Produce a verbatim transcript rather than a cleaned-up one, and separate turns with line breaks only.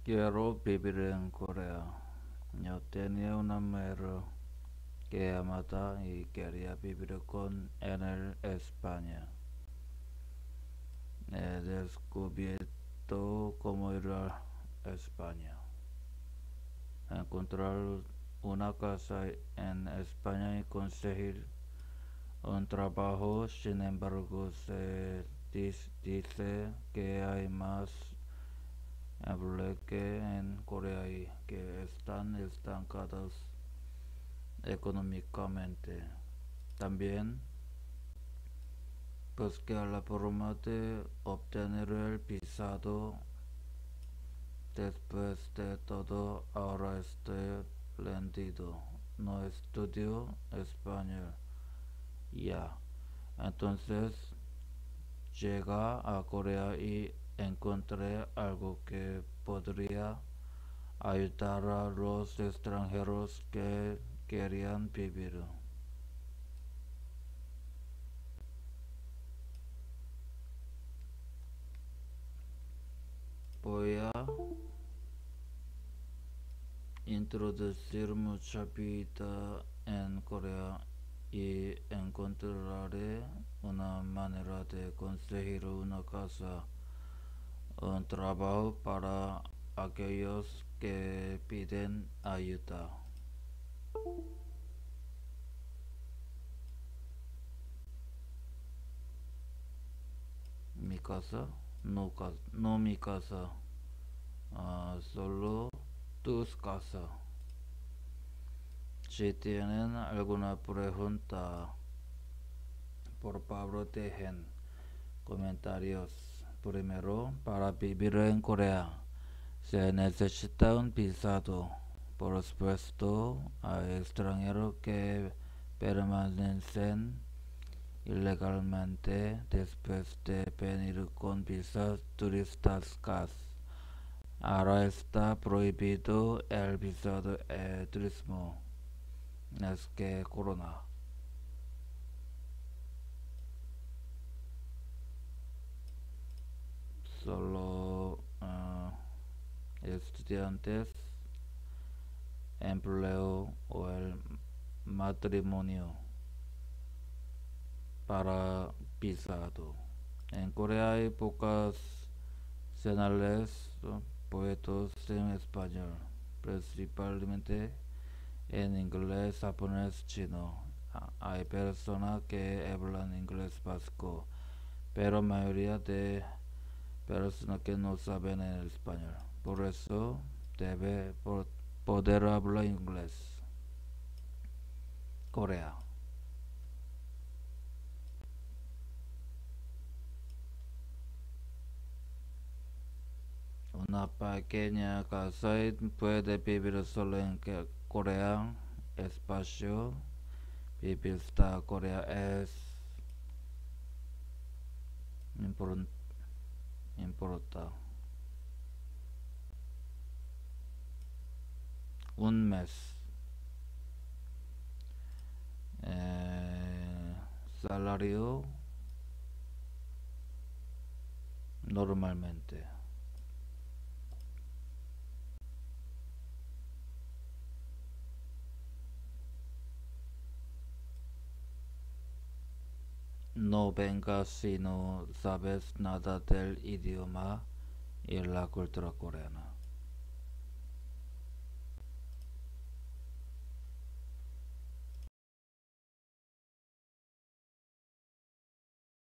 Quiero vivir en Corea. Yo tenía un amigo que amaba y quería vivir con él en España. He descubierto cómo ir a España. Encontrar una casa en España y conseguir un trabajo. Sin embargo, se dice que hay más empleo que en Corea y que están estancados económicamente. También busqué la forma de obtener el visado. Después de todo, ahora estoy rendido. No estudio español ya. Entonces llegué a Corea y encontré algo que podría ayudar a los extranjeros que querían vivir. Voy a introducir mucha vida en Corea y encontraré una manera de conseguir una casa, un trabajo para aquellos que piden ayuda. Mi casa, no, no mi casa, ah, solo tus casas. Si tienen alguna pregunta, por favor dejen comentarios. Primero, para vivir en Corea se necesita un visado. Por supuesto, hay extranjeros que permanecen ilegalmente después de venir con visas turísticas. Ahora está prohibido el visado de turismo. Es que corona. Solo uh, estudiantes, empleo o el matrimonio para visado. En Corea hay pocas señales, ¿no? Poetas en español, principalmente en inglés, japonés, chino. Hay personas que hablan inglés básico, pero mayoría de personas que no saben el español. Por eso debe poder hablar inglés. Corea. Una pequeña casa puede vivir solo en Corea. Espacio. Vivir esta Corea es importa. Un mes. Eh, salario normalmente. No vengas si no sabes nada del idioma y la cultura coreana.